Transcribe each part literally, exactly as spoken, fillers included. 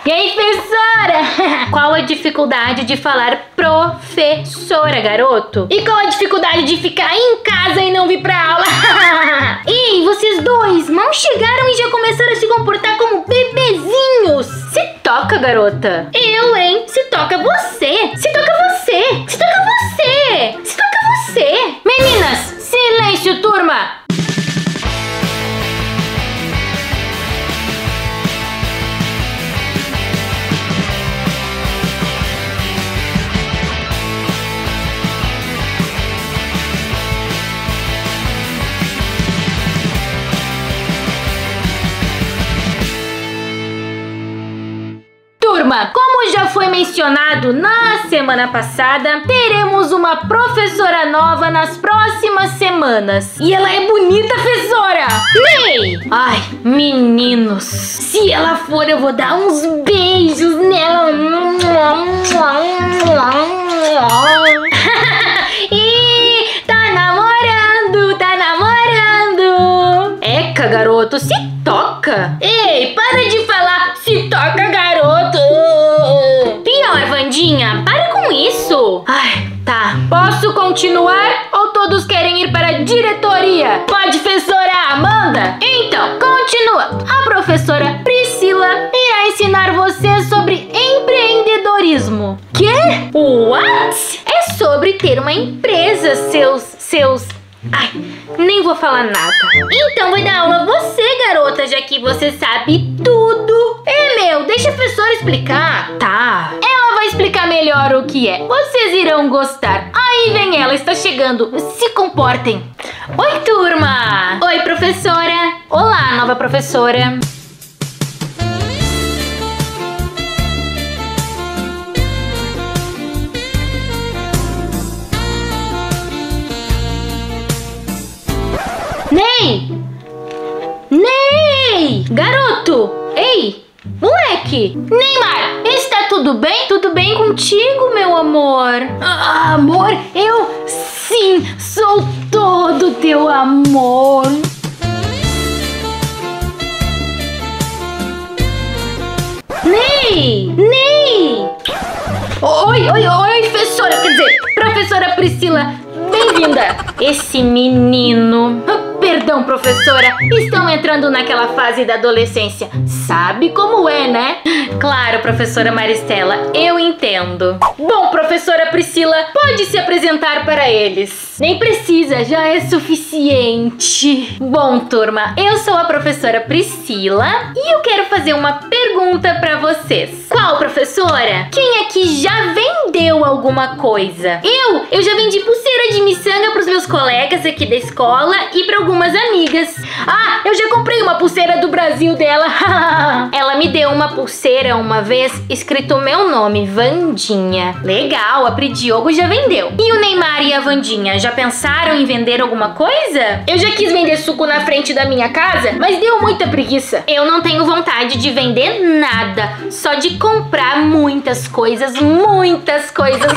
E aí, professora? Qual a dificuldade de falar professora, garoto? E qual a dificuldade de ficar em casa e não vir pra aula? Ei, vocês dois mal chegaram e já começaram a se comportar como bebezinhos. Se toca, garota. Eu, hein? Se toca você. Se toca você. Se toca você. Se toca você. Meninas, silêncio, turma. Turma, como já foi mencionado na semana passada, teremos uma professora nova nas próximas semanas. E ela é bonita, professora! Ney! Ai, meninos, se ela for, eu vou dar uns beijos nela. E tá namorando, tá namorando. Eca, garoto, se toca. Ei, para de falar se toca, garoto. Pior, Vandinha, para com isso. Ai, tá. Posso continuar ou todos querem ir para a diretoria? Pode, professora Amanda? Então, continua. A professora Priscila irá ensinar você sobre empreendedorismo. Quê? What? É sobre ter uma empresa, seus... seus... Ai, nem vou falar nada. Então vai dar aula você, garota, já que você sabe tudo. É, meu, deixa a professora explicar. Tá. Ela vai explicar melhor o que é. Vocês irão gostar. Aí vem ela, está chegando. Se comportem. Oi, turma. Oi, professora. Olá, nova professora. Ney! Ney! Garoto! Ei! Moleque! Neymar! Está tudo bem? Tudo bem contigo, meu amor? Ah, amor? Eu, sim, sou todo teu amor! Ney! Ney! Oi, oi, oi, professora! Quer dizer, professora Priscila, bem-vinda! Esse menino... Perdão, professora, estão entrando naquela fase da adolescência. Sabe como é, né? Claro, professora Maristela, eu entendo. Bom, professora Priscila, pode se apresentar para eles. Nem precisa, já é suficiente. Bom, turma, eu sou a professora Priscila e eu quero fazer uma pergunta para vocês. Qual, professora? Quem aqui já vendeu alguma coisa? Eu? Eu já vendi pulseira de miçanga para os meus colegas aqui da escola e para algumas amigas. Ah, eu já comprei uma pulseira do Brasil dela. Ela me deu uma pulseira uma vez escrito meu nome, Vandinha. Legal, a Pri Diogo já vendeu. E o Neymar e a Vandinha já pensaram em vender alguma coisa? Eu já quis vender suco na frente da minha casa, mas deu muita preguiça. Eu não tenho vontade de vender nada, só de comprar muitas coisas, muitas coisas.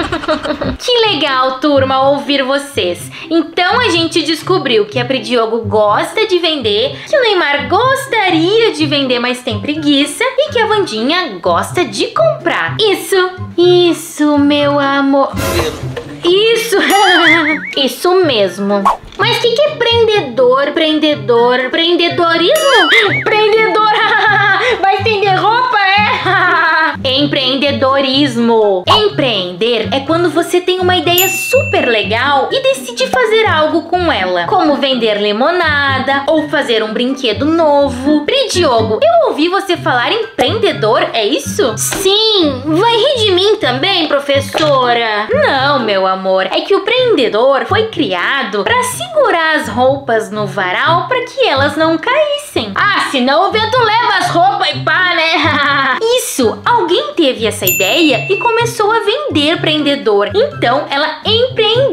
Que legal, turma, ouvir vocês. Então a gente descobriu que a Pri Diogo gosta de vender, que o Neymar gostaria de vender, mas tem preguiça, e que a Vandinha gosta de comprar. Isso, isso, meu amor. Isso, isso mesmo. Mas o que, que é prendedor, prendedor, empreendedorismo? Prendedor, vai estender roupa, é? Empreendedorismo. Empreender é quando você tem uma ideia super legal e decide fazer algo com ela. Como vender limonada ou fazer um brinquedo novo. Pri Diogo, eu ouvi você falar empreendedor, é isso? Sim, vai rir de mim também, professora? Não, meu amor, é que o empreendedor foi criado para segurar as roupas no varal para que elas não caíssem. Ah, senão o vento leva as roupas e pá, né? Isso, alguém teve essa ideia e começou a vender empreendedor. Então ela empreendeu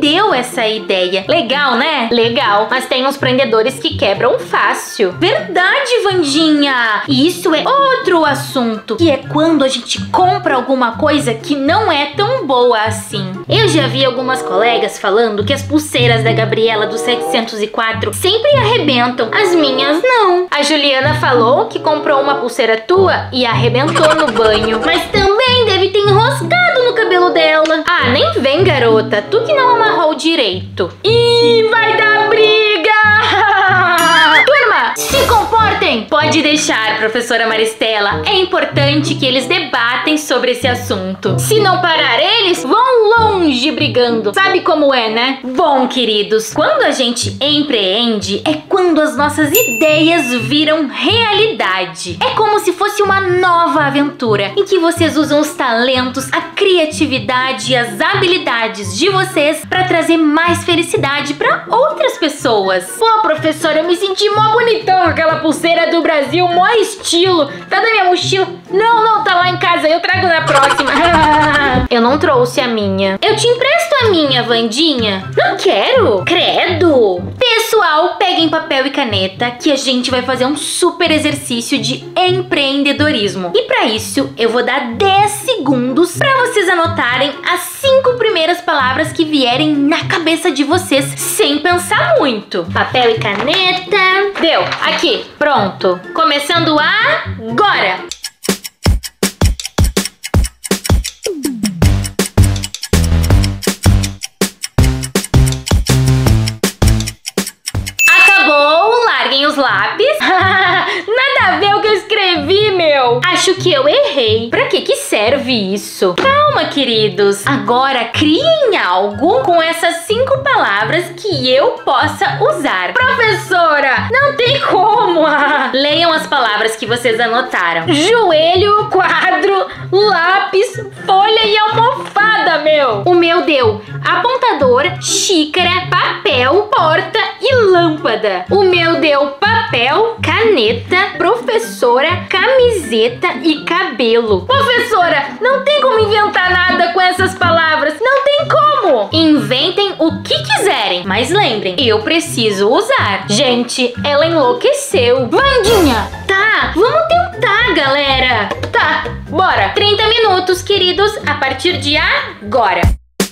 deu essa ideia. Legal, né? Legal, mas tem uns prendedores que quebram fácil. Verdade, Wandinha! E isso é outro assunto, que é quando a gente compra alguma coisa que não é tão boa assim. Eu já vi algumas colegas falando que as pulseiras da Gabriela do setecentos e quatro sempre arrebentam. As minhas não. A Juliana falou que comprou uma pulseira tua e arrebentou no banho. Mas também deve ter enroscado no cabelo dela. Ah, nem vem, garota. Tu que não amarrou direito. Ih, vai dar briga! Turma, se comportem! Pode deixar, professora Maristela. É importante que eles debatem sobre esse assunto. Se não parar eles, vão longe brigando. Sabe como é, né? Bom, queridos, quando a gente empreende, é quando as nossas ideias viram realidade. É como se fosse uma nova aventura, em que vocês usam os talentos, a criatividade e as habilidades de vocês para trazer mais felicidade para outras pessoas. Pô, professora, eu me senti mó bonitão com aquela pulseira do Brasil, mó estilo. Tá na minha mochila? Não, não, tá lá em casa, eu trago na próxima. Eu não trouxe a minha. Eu te empresto a minha, Wandinha. Não quero. Credo. Pessoal, peguem papel e caneta que a gente vai fazer um super exercício de empreendedorismo. E para isso, eu vou dar dez segundos para vocês anotarem as cinco primeiras palavras que vierem na cabeça de vocês, sem pensar muito. Papel e caneta. Deu. Aqui. Pronto. Começando agora. Os lápis. Nada a ver o que eu escrevi, meu. Acho que eu errei. Pra que que serve isso? Calma, queridos. Agora criem algo com essas cinco palavras que eu possa usar. Professora, não tem como. Leiam as palavras que vocês anotaram. Joelho, quadro, lápis, folha e almofada, meu. O meu deu apontador, xícara, papel, porta e lâmpada. O meu deu papel, caneta, professora, camiseta e cabelo. Professora, não tem como inventar nada com essas palavras. Não tem como. Inventem o que quiserem, mas lembrem, eu preciso usar. Gente, ela enlouqueceu. Wandinha, tá, vamos tentar, galera. Tá, bora. trinta minutos, queridos, a partir de agora.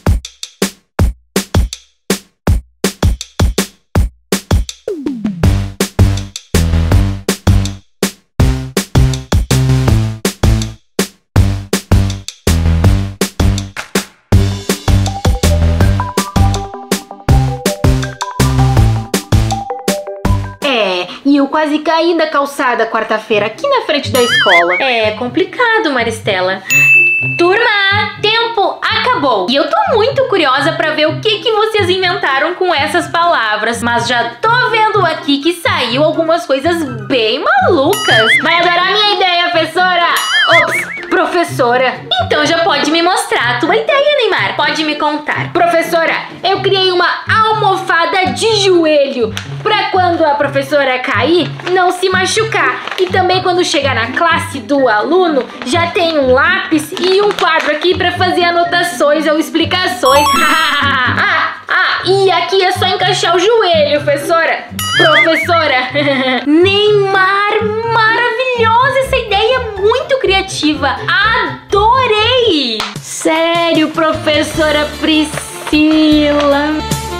E eu quase caí da calçada quarta-feira aqui na frente da escola. É complicado, Maristela. Turma, tempo acabou. E eu tô muito curiosa pra ver o que que vocês inventaram com essas palavras. Mas já tô vendo aqui que saiu algumas coisas bem malucas. Vai adorar minha ideia, professora. Ops, professora. Então já pode me mostrar a tua ideia, Neymar. Pode me contar. Professora, eu criei uma almofada de joelho pra quando a professora cair, não se machucar. E também quando chegar na classe do aluno, já tem um lápis e um quadro aqui pra fazer anotações ou explicações. ah, ah, e aqui é só encaixar o joelho, professora. Professora. Neymar, maravilhosa essa ideia, muito criativa. Adorei. Sério, professora Priscila.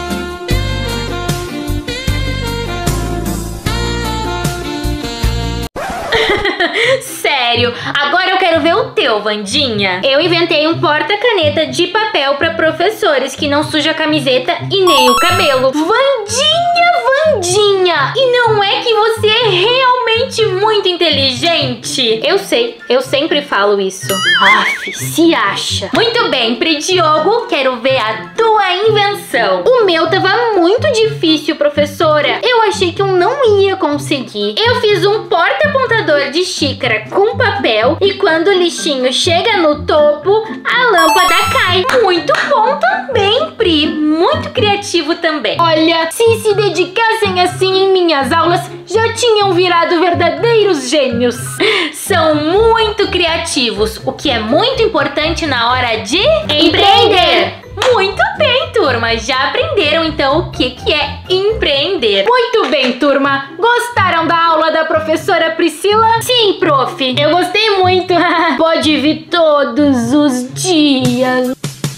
Sério, agora eu quero ver o teu, Wandinha. Eu inventei um porta-caneta de papel para professores que não suja a camiseta e nem o cabelo. Wandinha, Wandinha! E não é que você é realmente muito inteligente? Eu sei, eu sempre falo isso. Aff, se acha. Muito bem, Pridiogo, quero ver a tua invenção. O meu tava muito difícil, professora. Eu achei que eu não ia conseguir. Eu fiz um porta-apontador de xícara com papel e quando o lixinho chega no topo, a lâmpada cai. Muito bom também, Pri. Muito criativo também. Olha, se se dedicassem assim em minhas aulas, já tinham virado verdadeiros gênios. São muito criativos, o que é muito importante na hora de empreender. Muito bem, turma. Já aprenderam, então, o que, que é empreender. Muito bem, turma. Gostaram da aula da professora Priscila? Sim, prof. Eu gostei muito. Pode vir todos os dias.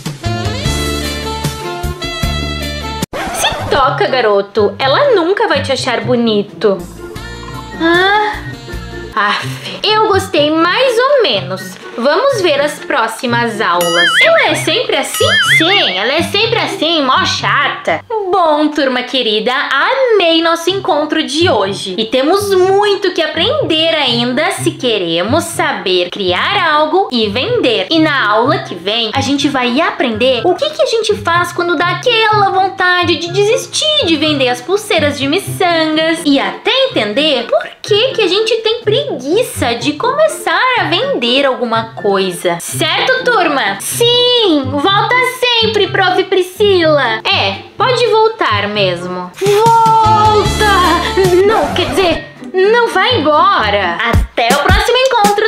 Se toca, garoto. Ela nunca vai te achar bonito. Ah... Aff, eu gostei mais ou menos. Vamos ver as próximas aulas. Ela é sempre assim? Sim, ela é sempre assim, mó chata. Bom, turma querida, amei nosso encontro de hoje. E temos muito que aprender ainda se queremos saber criar algo e vender. E na aula que vem, a gente vai aprender o que, que a gente faz quando dá aquela vontade de desistir de vender as pulseiras de miçangas. E até entender por que, que a gente tem preguiça de começar a vender alguma coisa. Certo, turma? Sim! Volta sempre, prof Priscila! É, pode voltar mesmo. Volta! Não, quer dizer, não vai embora. Até o próximo encontro!